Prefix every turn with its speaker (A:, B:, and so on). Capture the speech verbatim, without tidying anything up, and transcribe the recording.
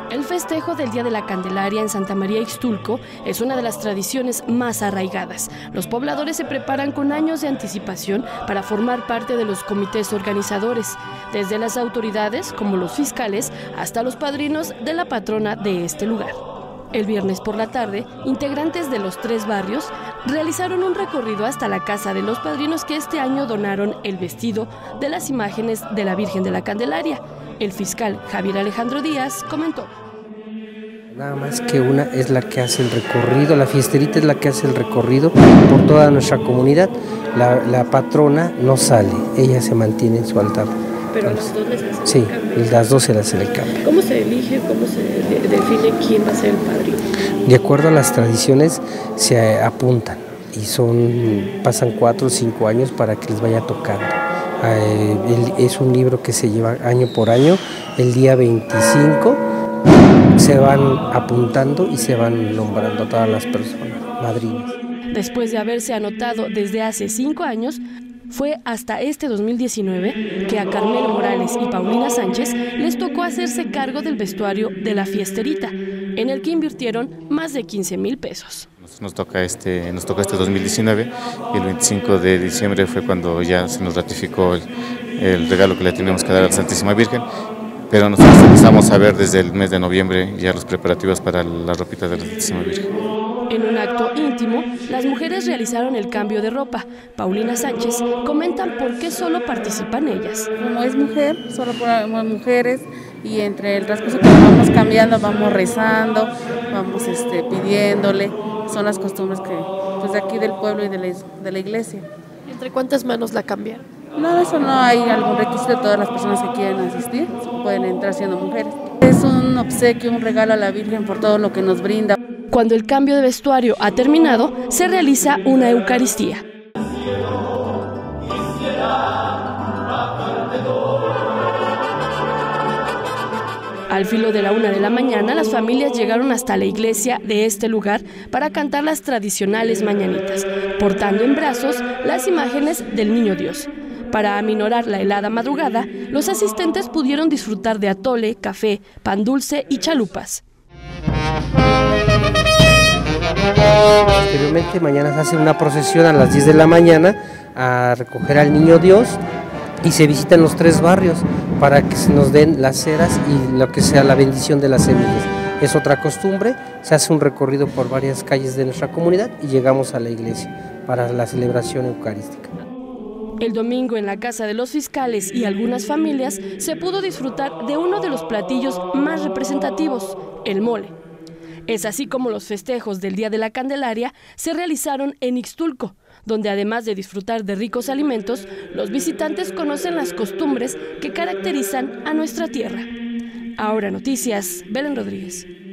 A: El festejo del Día de la Candelaria en Santa María Ixtulco es una de las tradiciones más arraigadas. Los pobladores se preparan con años de anticipación para formar parte de los comités organizadores, desde las autoridades, como los fiscales, hasta los padrinos de la patrona de este lugar. El viernes por la tarde, integrantes de los tres barrios realizaron un recorrido hasta la casa de los padrinos que este año donaron el vestido de las imágenes de la Virgen de la Candelaria. El fiscal Javier Alejandro Díaz comentó:
B: nada más que una es la que hace el recorrido, la fiesterita es la que hace el recorrido por toda nuestra comunidad. La, la patrona no sale, ella se mantiene en su altar.
A: Pero las dos les hacen
B: sí,
A: el cambio.
B: las dos se las hacen el cambio.
A: ¿Cómo se elige, cómo se de define quién va a ser el padrino?
B: De acuerdo a las tradiciones se apuntan y son pasan cuatro o cinco años para que les vaya tocando. Eh, el, es un libro que se lleva año por año. El día veinticinco se van apuntando y se van nombrando a todas las personas madrinas.
A: Después de haberse anotado desde hace cinco años, fue hasta este dos mil diecinueve que a Carmelo Morales y Paulina Sánchez les tocó hacerse cargo del vestuario de la fiesterita, en el que invirtieron más de quince mil pesos.
C: Nos toca este, nos toca este dos mil diecinueve y el veinticinco de diciembre fue cuando ya se nos ratificó el, el regalo que le teníamos que dar a la Santísima Virgen, pero nosotros empezamos a ver desde el mes de noviembre ya los preparativos para la ropita de la Santísima Virgen.
A: En un acto íntimo, las mujeres realizaron el cambio de ropa. Paulina Sánchez comentan por qué solo participan ellas.
D: Como es mujer, solo por mujeres, y entre el transcurso que vamos cambiando, vamos rezando, vamos este, pidiéndole. Son las costumbres que, pues, de aquí del pueblo y de la, de la iglesia.
A: ¿Entre cuántas manos la cambian?
D: No, eso no hay algún requisito. Todas las personas que quieren asistir pueden entrar siendo mujeres. Es un obsequio, un regalo a la Virgen por todo lo que nos brinda.
A: Cuando el cambio de vestuario ha terminado, se realiza una Eucaristía. Al filo de la una de la mañana, las familias llegaron hasta la iglesia de este lugar para cantar las tradicionales mañanitas, portando en brazos las imágenes del Niño Dios. Para aminorar la helada madrugada, los asistentes pudieron disfrutar de atole, café, pan dulce y chalupas.
B: Posteriormente, mañana se hace una procesión a las diez de la mañana a recoger al Niño Dios y se visitan los tres barrios para que se nos den las ceras y lo que sea la bendición de las semillas. Es otra costumbre, se hace un recorrido por varias calles de nuestra comunidad y llegamos a la iglesia para la celebración eucarística.
A: El domingo en la casa de los fiscales y algunas familias se pudo disfrutar de uno de los platillos más representativos, el mole. Es así como los festejos del Día de la Candelaria se realizaron en Ixtulco, donde además de disfrutar de ricos alimentos, los visitantes conocen las costumbres que caracterizan a nuestra tierra. Ahora Noticias, Belén Rodríguez.